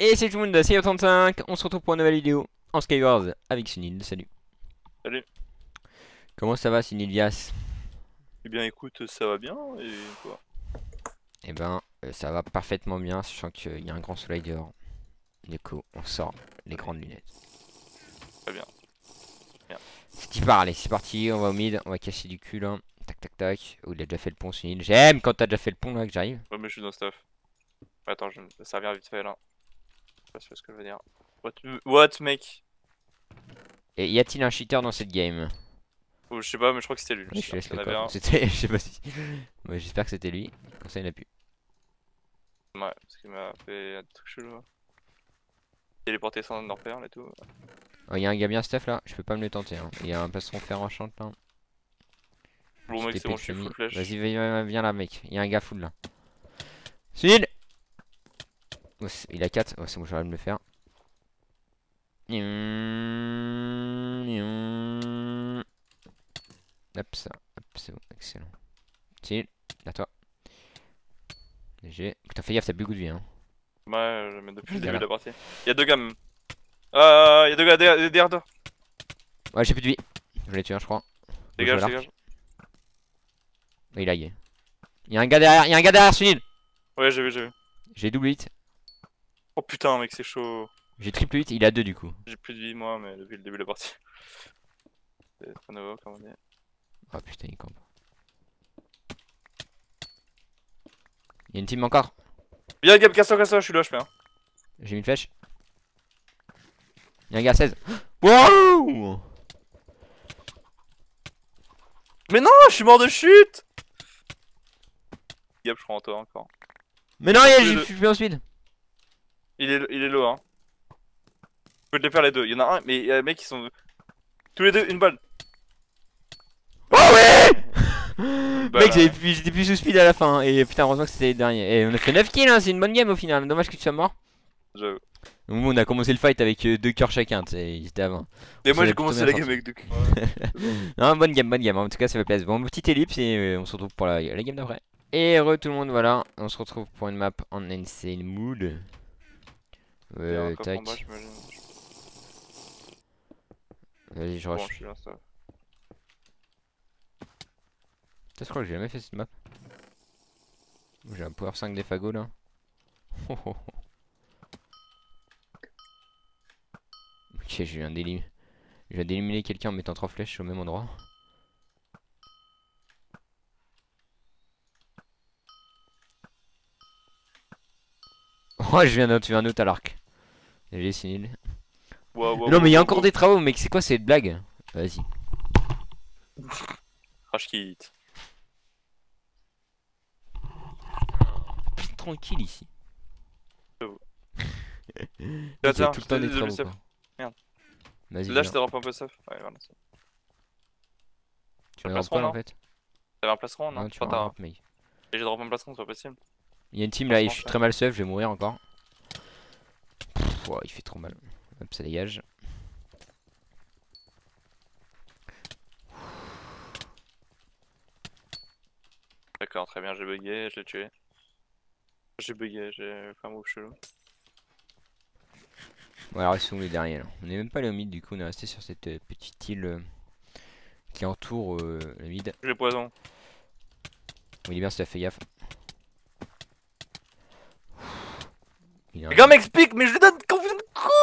Et c'est tout le monde, c'est Yo35, on se retrouve pour une nouvelle vidéo en Skywars avec Sunil, salut. Salut. Comment ça va Sunilias? Eh bien écoute, ça va bien et quoi? Eh ben, ça va parfaitement bien, sachant qu'il y a un grand soleil dehors. Du coup, on sort les Allez, grandes lunettes. très bien. Bien. C'est y part, allez, c'est parti, on va au mid, on va casser du cul là. Tac tac tac. Oh, il a déjà fait le pont Sunil. J'aime quand t'as déjà fait le pont là que j'arrive. Ouais mais je suis dans stuff. Attends, je vais me servir vite fait là. Je sais pas ce que je veux dire. What mec? Et y a-t-il un cheater dans cette game? Oh, je sais pas mais je crois que c'était lui le Oui, je te cheater. laisse Il y le en avait coffre. un. C'était, je sais pas si. Ouais, j'espère que c'était lui. Comme ça, il a pu. Ouais, parce qu'il m'a fait un truc chelou là. Téléporté sans leur perle et tout. Oh, y a un gars bien stuff là, je peux pas me le tenter. Hein. Il y a un plastron fer enchant là. Bon Petite mec c'est épée bon, de je suis full chenille. flèche. Vas-y, viens là, mec. Il y a un gars full là. Sunil! Oh, il a 4. Oh, c'est bon, j'arrive de me le faire. Hop, ça. Hop, c'est bon, excellent. Sunil, à toi. GG. Putain, fais gaffe, t'as beaucoup de vie. Hein. Ouais, mais depuis Il le y a début de là. la partie. Il y a deux gars même. Il y a deux gars derrière toi. Ouais, j'ai plus de vie. Je l'ai tué, hein, je crois. Bon, je vois Dégage, dégage. l'arc. Il a gué. Il y a un gars derrière, il y a un gars derrière, Sunil! Ouais, j'ai vu, j'ai vu. J'ai double hit. Oh putain mec, c'est chaud. J'ai triple hit, il a 2 du coup. J'ai plus de vie moi, mais depuis le début de la partie. C'est très nouveau comme on dit. Oh putain, il campe. Il y a une team encore. Viens Gab, casse-toi, je suis là, je fais. J'ai mis une flèche. Il y a un gars à 16. Wow! Mais non, je suis mort de chute. Gab, je crois en toi encore. Mais non, Tous les je deux. suis plus en speed. Il est low, hein. Je peux te les faire les deux. Il y en a un, mais il y a des mecs qui sont. Tous les deux, une balle. Oh ouais! Une Mec, balle. j'étais plus sous speed à la fin. Hein. Et putain, heureusement que c'était les derniers. Et on a fait 9 kills, hein, c'est une bonne game au final. Dommage que tu sois mort. J'avoue. Donc, on a commencé le fight avec 2 cœurs chacun. Ils étaient avant. Et On moi, s'en j'ai est plutôt commencé bien la game sorti. avec deux. Non, bonne game, bonne game. En tout cas, ça fait plaisir. Bon, petite ellipse et on se retrouve pour la game d'après. Et heureux tout le monde, voilà. On se retrouve pour une map en insane mood. Il y a un coffre en bas, Tac. j'imagine. Vas-y, je Bon, rush. je suis là, ça. Je crois que j'ai jamais fait cette map. J'ai un power 5 des fagots là. Oh, oh, oh. Ok, je viens d'éliminer quelqu'un en mettant 3 flèches au même endroit. Oh, je viens d'en tuer un autre à l'arc. J'ai signé. Non, mais il y a encore des travaux, mec. C'est quoi cette blague? Vas-y. Crash kit. Plus tranquille ici. J'avoue. Il y a Tiens, tout le je temps t'ai des dit de le travaux stuff. quoi. Merde. Vas-y, Là, je viens. t'ai drop un peu stuff. Ouais, voilà. Tu Un me drop plastron, quoi en non? fait? T'avais un plastron, non? Non, Je tu crois m'as que un t'as. drop, mec. Et j'ai drop un plastron, c'est pas possible. Il y a une team là, et je Plastron, suis je fais. très mal seuf, je vais mourir encore. Pff, ouais, il fait trop mal. Hop, ça dégage. D'accord, très bien, j'ai bugué, je l'ai tué. J'ai bugué, j'ai fait un move chelou. Ouais, alors ils sont où les derniers là? On est même pas allé au mid, du coup on est resté sur cette petite île qui entoure le mid. J'ai poison. Bon, il est bien, ça fait gaffe. Il est Les gars, mec, pique, mais je lui donne combien de coups?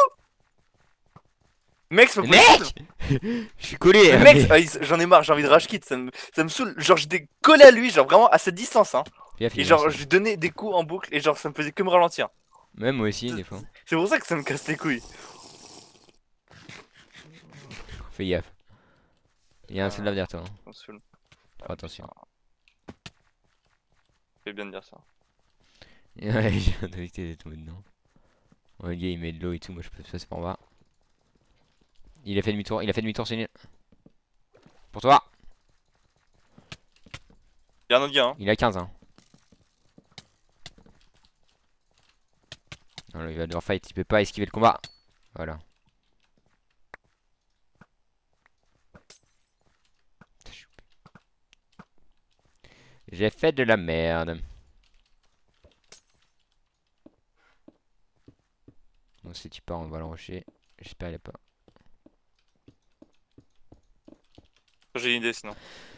Mec, c'est pas possible. Mec! Je suis collé! Mais mec, j'en ai marre, j'ai envie de rage quit, ça me saoule. Genre, j'étais collé à lui, genre vraiment à cette distance, hein. Fais gaffe, il Et est bien genre, ça. je lui donnais des coups en boucle, et genre, ça me faisait que me ralentir. Même moi aussi, C'est des fois. c'est pour ça que ça me casse les couilles. Fais gaffe. Il y a un soldat derrière toi. Hein. Ça me saoule. Fais attention. Fais bien de dire ça. Ouais, j'ai invité de tomber dedans. Ouais, le gars il met de l'eau et tout, moi je peux passer par en bas. Il a fait demi-tour, c'est nul. Pour toi! Y'a un autre gars, hein. Il a 15 hein. Non, là, il va devoir fight, il peut pas esquiver le combat. Voilà. J'ai fait de la merde. Donc si tu pars, on va le rusher. J'espère qu'il a pas. J'ai une idée sinon.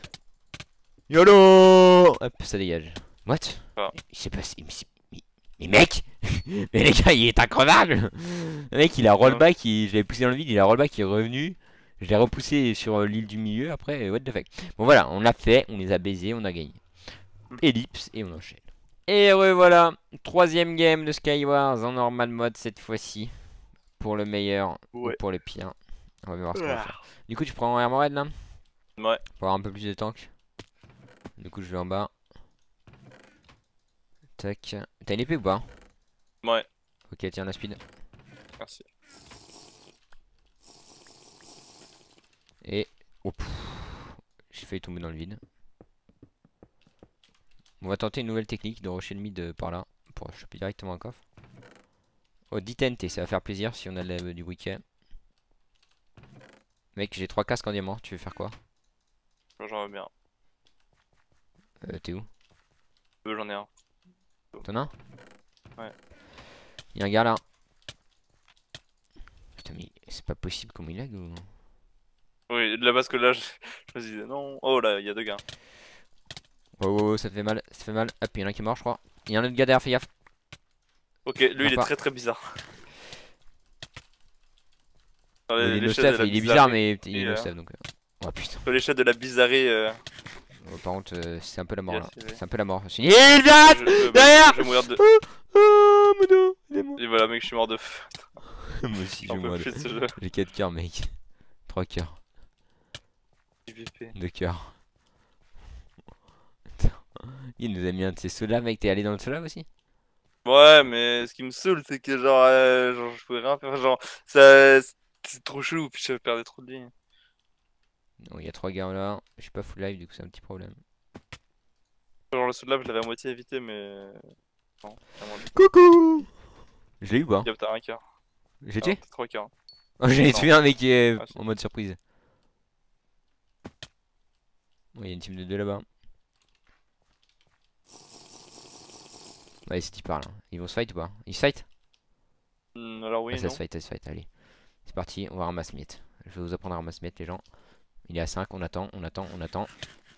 YOLO! Hop, ça dégage. What? Ah. Il s'est passé. Mais mec! Mais les gars, il est increvable! Le mec, il a rollback, je l'avais poussé dans le vide, il a rollback, il est revenu. Je l'ai repoussé sur l'île du milieu après, what the fuck. Bon voilà, on l'a fait, on les a baisés, on a gagné. Ellipse et on enchaîne. Et voilà, troisième game de Skywars en normal mode cette fois-ci. Pour le meilleur ou Ouais. pour le pire. On va voir ce qu'on va faire. Du coup, tu prends un Armored là? Ouais. Pour avoir un peu plus de tank. Du coup, je vais en bas. Tac. T'as une épée ou pas? Ouais. Ok, tiens la speed. Merci. Et. Oh, j'ai failli tomber dans le vide. On va tenter une nouvelle technique de rusher le mid par là. Pour choper directement un coffre. Oh, 10 TNT, ça va faire plaisir si on a du briquet. Mec, j'ai 3 casques en diamant, tu veux faire quoi? J'en veux bien. T'es où? J'en ai un. T'en as un? Ouais. Y'a un gars là. Putain, mais c'est pas possible comme il lag ou. Oui, de là parce que là, je me disais non. Oh là, il y a deux gars. Oh, ça fait mal, ça fait mal. Hop, y'en a un qui est mort, je crois. Y'a un autre gars derrière, fais gaffe. Ok, lui il est pas. très très bizarre. Dans Il est no l'échelle de stuff, la il est bizarre, bizarrerie, mais il est no euh, stuff donc. Oh putain. Sur l'échelle de la bizarrerie. Oh, par contre, c'est un peu la mort il a là. tiré. C'est un peu la mort. Il vient derrière. Je vais mourir de. Oh, mon dos, aidez-moi. Et voilà, mec, je suis mort de feu. Moi aussi, je J'en peux moi. plus de ce jeu. J'ai 4 cœurs, mec. 3 cœurs. PVP. 2 cœurs. Il nous a mis un de ces sauts là, mec. T'es allé dans le saut là aussi? Ouais, mais ce qui me saoule, c'est que genre je pouvais rien faire. Genre, ça, c'est trop chelou, puis je perdais trop de vie. Non, il y a 3 gars là. Je suis pas full live, du coup, c'est un petit problème. Genre, le saut de lave, je l'avais à moitié évité, mais. Non, vraiment. Coucou! Je l'ai eu ou pas? Gap, t'as un quart. J'ai Ah non, tué? t'as trois quarts. Oh, j'en ai Non. tué un mec Ah, si. en mode surprise. Bon, il y a une team de 2 là-bas. Ouais, c'est qui parle. Ils vont se fight ou pas? Ils se fight? Alors Ah, oui, ça non. se fight, ça se fight. Allez. C'est parti, on va ramasser miette. Je vais vous apprendre à ramasser miette, les gens. Il est à 5, on attend, on attend, on attend.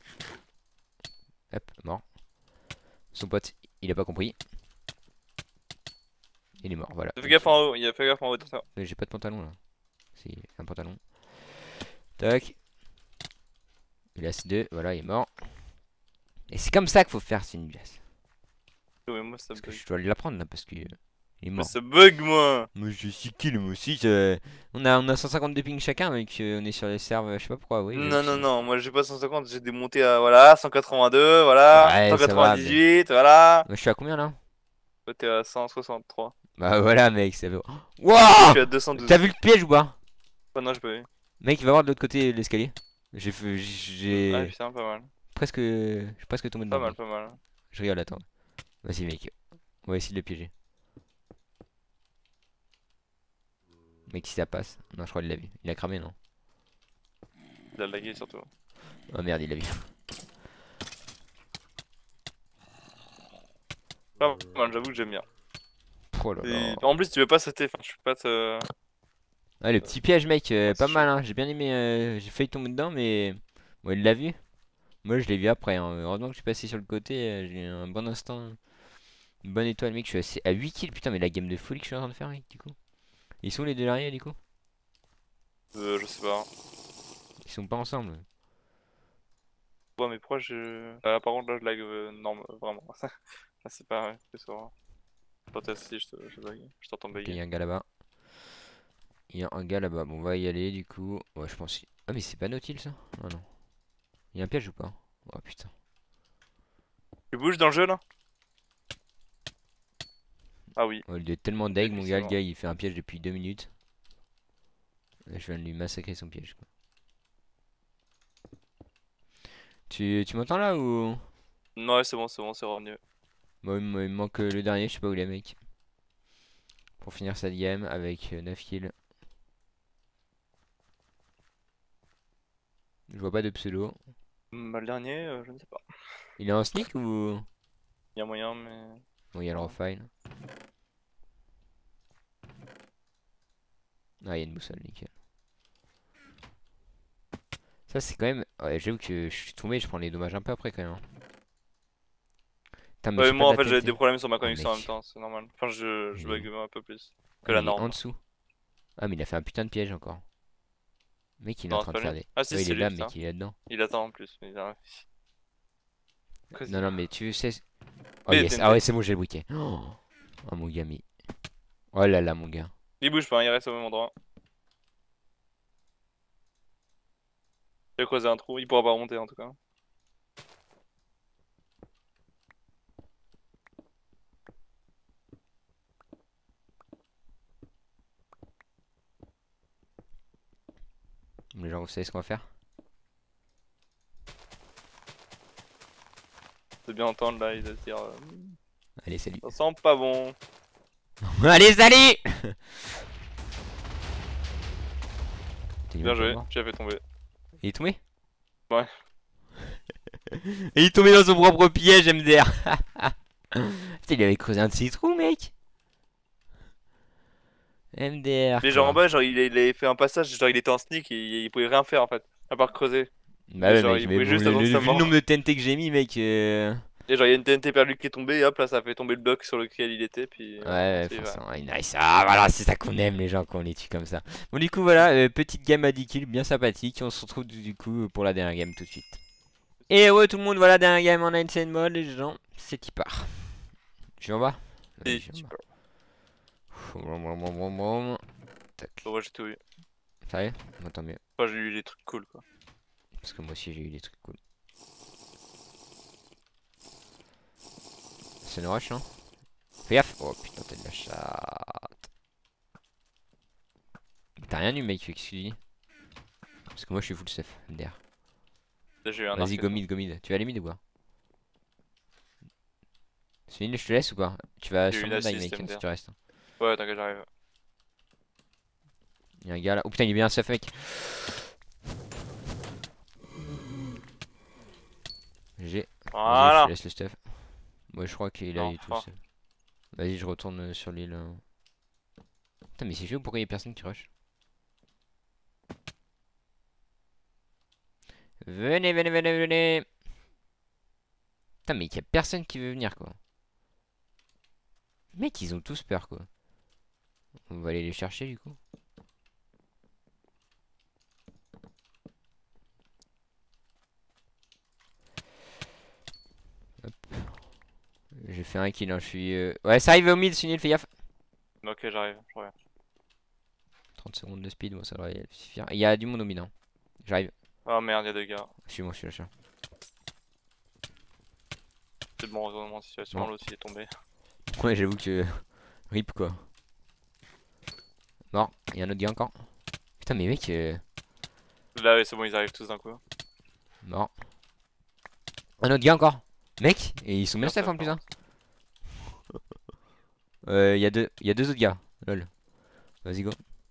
Hop, mort. Son pote, il a pas compris. Il est mort, voilà. Fais gaffe en haut, il a fait gaffe en haut de ça. J'ai pas de pantalon là. C'est un pantalon. Tac. Il a C2, voilà, il est mort. Et c'est comme ça qu'il faut faire, c'est une glace. Oui, moi ça Parce que bug. je dois l'apprendre là, parce que il est Mais mort. ça bug, moi! Moi je suis kill, moi aussi. On a 152 ping chacun, mec. On est sur les serveurs, je sais pas pourquoi, oui. Non, non, non, moi j'ai pas 150, j'ai démonté à voilà, 182, voilà, Ouais, ça va, mais. 198, voilà. Moi je suis à combien là? Toi t'es à 163. Bah voilà, mec, ça veut. Je Wouah! suis à 212. T'as vu le piège ou pas? Ah non, j'ai pas vu. Mec, il va voir de l'autre côté de l'escalier. Ah J'ai putain, pas mal. presque. Je suis presque tombé Pas dedans, mal, mec. pas mal. Je rigole, attends. Vas-y, mec. On va essayer de le piéger. Mec, si ça passe. Non, je crois qu'il l'a vu. Il a cramé, non? Il a lagué surtout. Oh merde, il l'a vu. Pas mal, j'avoue que j'aime bien. Oh là là. En plus, tu veux pas sauter, enfin, je peux pas te. Ah, le petit piège, mec, Ouais, pas c'est mal, hein. J'ai bien aimé. J'ai failli tomber dedans, mais. Bon, il l'a vu. Moi, je l'ai vu après, hein. Heureusement que je suis passé sur le côté. J'ai eu un bon instant. Une bonne étoile, mec. Je suis à 8 kills. Putain, mais la game de folie que je suis en train de faire, mec, du coup. Ils sont les deux derrière, du coup? Je sais pas. Ils sont pas ensemble. Ouais, mais pourquoi je. Par contre, là, je lag. Non, vraiment. Là, c'est pas vrai, c'est ça. Toi, t'es assis, je bug. Je t'entends Ok, il y bugger. a un gars là-bas. Il y a un gars là-bas. Bon, on va y aller, du coup. Ouais, je pense. Ah, mais c'est pas Nautil, ça? Ah non. Il y a un piège ou pas? Oh putain. Tu bouges dans le jeu là? Ah oui. Oh, il est tellement deg, mon gars. Le Effectivement. gars, il fait un piège depuis 2 minutes. Là, je viens de lui massacrer son piège, quoi. Tu m'entends là ou? Non, ouais, c'est bon, c'est revenu. Moi, il me manque le dernier, je sais pas où il est, mec. Pour finir cette game avec 9 kills. Je vois pas de pseudo. Le dernier, je ne sais pas. Il est en sneak ou? Il y a moyen, mais. Bon, il y a le Non. refile. Ah, il y a une boussole, nickel. Ça, c'est quand même. Ouais, j'avoue que je suis tombé, je prends les dommages un peu après quand même, hein. Putain, mais Ouais, j'ai pas moi de en la fait j'avais des TNT. problèmes sur ma Oh, connexion en même mec. temps, c'est normal. Enfin, je Mais... bug un peu plus que Ah, la mais il est en norme. dessous. Ah, mais il a fait un putain de piège encore. Mec, il est en Non, c'est train de pas faire lui. des. Ah si, Ouais, il c'est est lui, là, putain. mec, il est là-dedans. Il attend en plus. Mais il a... Non, Cosy. non, mais tu sais. Oh, Mais yes. Ah, TNT. ouais, c'est bon, j'ai le briquet. Oh, mon gars, mais. Oh là là, mon gars. Il bouge pas, hein, il reste au même endroit. Il a creusé un trou, il pourra pas remonter en tout cas. Les gens, vous savez ce qu'on va faire? C'est bien entendre là, il doit se dire Allez, salut. ça sent pas bon. Allez, salut! T'es Bien même pas joué, mort. tu as fait tomber. Il est tombé? Ouais. Et il est tombé dans son propre piège, MDR. Putain, il avait creusé un de ses trous, mec. MDR, Mais genre en quoi. bas, genre il avait fait un passage, genre il était en sneak et il pouvait rien faire en fait, à part creuser. Bah Et ouais, genre mec, il mais pouvait bon, juste attendre sa vu le nombre de mort. TNT que j'ai mis, mec. Et genre il y a une TNT perdue qui est tombée et hop là ça a fait tomber le bloc sur lequel il était puis Ouais, voilà, ouais, c'est va. forcément. Nice. Ah, voilà, c'est ça qu'on aime, les gens, quand on les tue comme ça. Bon, du coup, voilà, petite game à 10 kills, bien sympathique. On se retrouve du coup pour la dernière game tout de suite. Et ouais, tout le monde, voilà, dernière game en insane mode, les gens. C'est qui part. Je vais en bas? Vas-y, Et je vais tu en bas. peux. Brum, brum, brum, brum, brum. Tac. Bon, ouais, j'ai tout eu. Ça y est? Bon, tant mieux. Enfin, j'ai eu des trucs cool quoi. Parce que moi aussi, j'ai eu des trucs cool. C'est une rush, hein? Fais gaffe! Oh putain, t'as de la chatte. T'as rien eu, mec, qu'est-ce que tu dis? Parce que moi, je suis full safe, MDR. Là j'ai eu un Vas-y, arc. go mid, go mid. Tu vas aller mid ou quoi? Céline, je te laisse ou pas? Tu vas J'ai eu sur une mon die, assist mec, si MDR. tu restes. Ouais, t'inquiète, j'arrive. Il y a un gars là. Oh putain, il est bien safe, mec. GG. Vas-y, je te Voilà. laisse le stuff. Moi, je crois qu'il a eu tout Enfin. seul. Vas-y, je retourne sur l'île. Putain, mais c'est chaud, pourquoi il y a personne qui rush? Venez, venez, venez, venez. Putain, mais il y a personne qui veut venir, quoi. Mec, ils ont tous peur, quoi. On va aller les chercher, du coup. Hop. J'ai fait un kill, hein, je suis... Ouais, ça arrive au mid, Sunil, fais gaffe. Ok, j'arrive, je reviens. 30 secondes de speed, bon, ça devrait suffire. Il y a du monde au mid, hein. J'arrive. Oh merde, y'a deux gars. Suis-moi, je suis là. C'est le bon retournement de situation, Bon. l'autre il est tombé. Ouais, j'avoue que... Rip, quoi. Mort, il y a un autre gars encore. Putain, mais mec... Là, ouais, c'est bon, ils arrivent tous d'un coup. Mort. Un autre gars encore. Mec, et ils sont bien Bien safe safe, en plus, hein. hein. Il y a deux autres gars. Lol. Vas-y, go.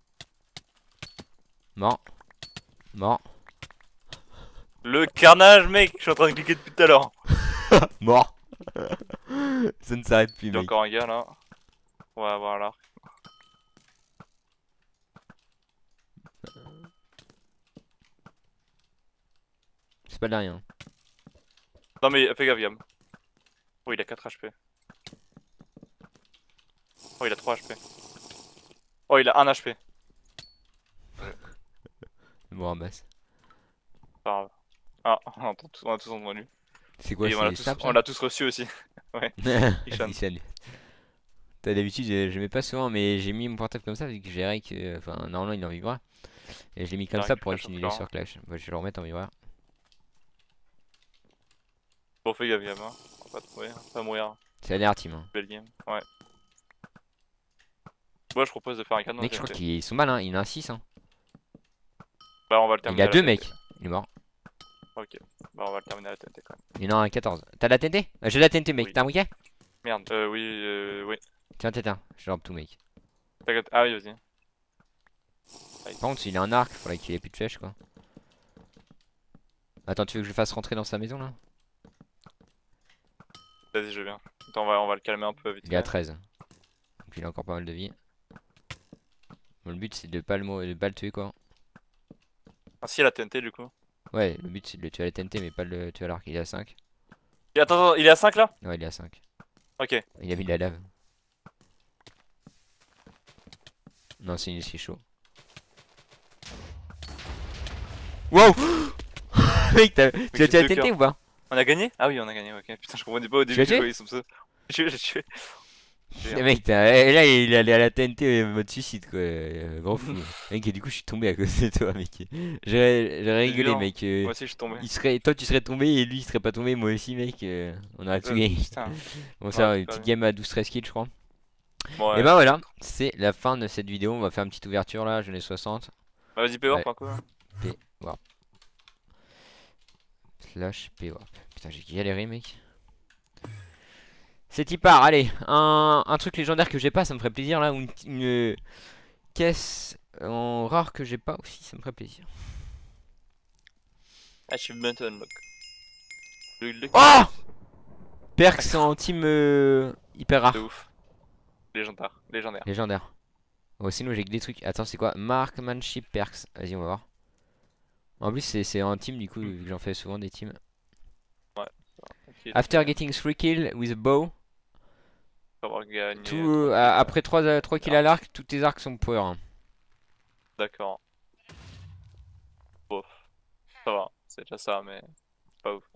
Mort. Mort. Le carnage, mec! Je suis en train de cliquer depuis tout à l'heure. Mort. Ça ne s'arrête plus, Il y a mec. encore un gars là. On va avoir l'arc. C'est pas de rien. Non, mais fais gaffe, Yam. Oh, il a 4 HP. Oh, il a 3 HP. Oh, il a 1 HP. Bon, basse. Pas grave. Ah, on a tous entendu. C'est quoi, Et c'est Snap, on ça? l'a tous reçu aussi. Ouais, Ishan. Ishan. T'as d'habitude, je mets pas souvent, mais j'ai mis mon portable comme ça, vu que j'ai verrai que. Enfin, normalement, il est en vibreur. Et je l'ai mis comme ça pour Clash of utiliser Clans. sur Clash. Bah, je vais le remettre en vibreur. Bon, fais gaffe, Yam. Hein. On va pas mourir. C'est la dernière team, hein. Belle game. Ouais. Moi, je propose de faire un canon Mec, je crois TNT. qu'ils sont mal, hein. Il y en a un 6, hein. Bah, on va le Il terminer. y a à la deux, TNT. mec. Il est mort. Ok. Bah, on va le terminer à la TNT quand même. Il y en a un 14. T'as la TNT? J'ai la TNT, mec. Oui. T'as un briquet? Merde. Oui, oui. Tiens, tiens, tiens. Je drop tout, mec. T'inquiète. Ah oui, vas-y. Par contre, s'il a un arc, faudrait qu'il ait plus de flèches, quoi. Attends, tu veux que je le fasse rentrer dans sa maison, là? Vas-y, je viens. Attends, on va le calmer un peu vite Il est à fait. 13. Donc il a encore pas mal de vie. Bon, le but c'est de pas le tuer quoi. Ah si, la TNT du coup. Ouais, le but c'est de le tuer à la TNT mais pas de le tuer à l'arc. Il est à 5. Et attends, il est à 5 là? Ouais, il est à 5. Ok. Il a mis de la lave. Non, c'est chaud. Wow. Mec, tu as tué la TNT ou pas? On a gagné? Ah oui, on a gagné, ok. Putain, je comprenais pas au Tu début l'as du tué? jeu, ils sont ça. J'ai tué. Et mec, et là il est allé à la TNT mode suicide quoi. Grand fou. Mec, et du coup je suis tombé à cause de toi, mec. J'aurais C'est rigolé, violent. mec. Moi aussi, je suis tombé. Toi tu serais tombé et lui il serait pas tombé, moi aussi, mec. On aurait tout gagné. Putain. Bon, Ouais, ça, c'est une pas petite bien. game à 12-13 kills, je crois. Bon, Et ouais. bah voilà, c'est la fin de cette vidéo. On va faire une petite ouverture là. J'en ai 60. Bah, vas-y, P-Warp Ouais, un coup. Hein. P-Warp. Slash P-Warp. Putain, j'ai galéré, mec. C'est y part, allez, un truc légendaire que j'ai pas, ça me ferait plaisir là, ou une caisse en rare que j'ai pas aussi, ça me ferait plaisir. Achievement unlock. Oh! Perks en team hyper De rare. ouf. Légendaire. Légendaire. Légendaire. Oh, sinon j'ai que des trucs. Attends, c'est quoi? Markmanship perks. Vas-y, on va voir. En plus, c'est en team du coup, vu que j'en fais souvent des teams. Ouais. Ok, After getting 3 kills with a bow. avoir gagné. Après 3 kills à l'arc, tous tes arcs sont power. Hein. D'accord. Bof. Ça va. C'est déjà ça, mais pas ouf.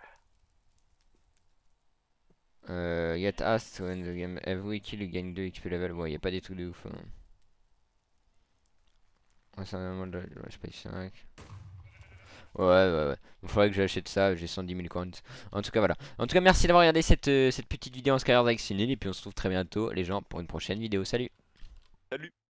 Get asked when the game every kill you gain 2 XP level. Bon, y a pas des trucs de ouf. Hein. Ouais, c'est un moment de space 5. Ouais. Il faudrait que j'achète ça. J'ai 110 000 coins. En tout cas, voilà. En tout cas, merci d'avoir regardé cette petite vidéo en Skyward avec Sunil. Et puis on se retrouve très bientôt, les gens, pour une prochaine vidéo. Salut! Salut!